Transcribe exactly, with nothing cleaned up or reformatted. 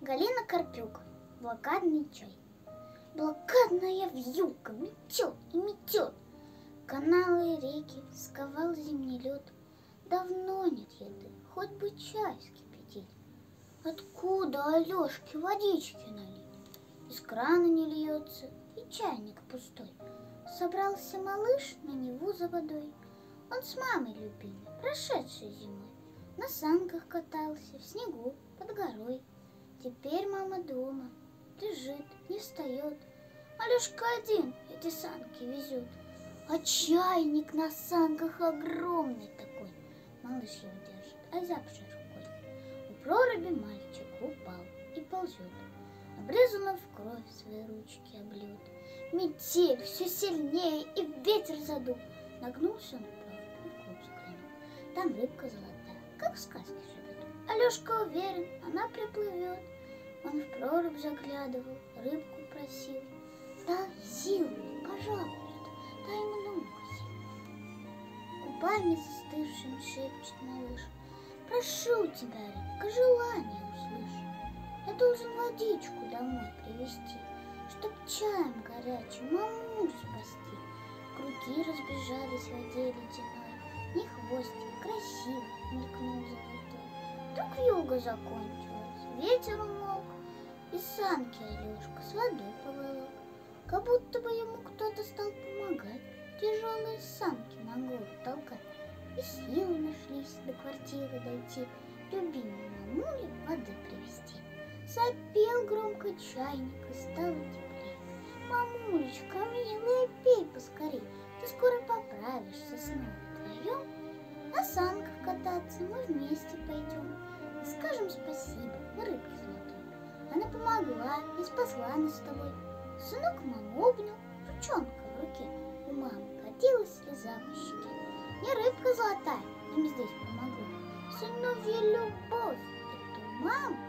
Галина Карпюк. Блокадный чай. Блокадная вьюга метет и метет. Каналы и реки сковал зимний лед. Давно нет еды, хоть бы чай вскипятить. Откуда Алешке водички налить? Из крана не льется, и чайник пустой. Собрался малыш на Неву за водой. Он с мамой любимой, прошедшей зимой, на санках катался в снегу под горой. Теперь мама дома, лежит, не встает. Алешка один эти санки везет. А чайник на санках огромный такой. Малыш его держит, озябшей рукой. У проруби мальчик упал и ползет. Обрезанно в кровь свои ручки облет. Метель все сильнее и ветер задул. Нагнулся он вправо и в клуб заглянул. Там рыбка золотая, как в сказке живет. Алешка уверен, она приплывет. Он в прорубь заглядывал, рыбку просил. Дай сил мне, пожалуйста, дай много сил. Губами застывшим шепчет малыш. Прошу тебя, рыбка, желание услышь. Я должен водичку домой привезти, чтоб чаем горячим маму спасти. Круги разбежались в воде ледяной, не хвостик, красиво мелькнул золотой. Вдруг вьюга закончилась, ветер умолк, и санки Алешка с водой поволок. Как будто бы ему кто-то стал помогать тяжелые санки на гору толкать. И силы нашлись до квартиры дойти, любимой мамуле воды привезти. Запел громко чайник и стало теплее. Мамулечка, милая, пей поскорей, ты скоро поправишься снова вдвоем. На санках кататься мы вместе пойдем и скажем спасибо рыбке золотой. Она помогла и спасла нас с тобой. Сынок маму обнял, ручонка в руке. У мамы катилась слеза по щеке. Не рыбка золотая им здесь помогла. Сыновья любовь эту маму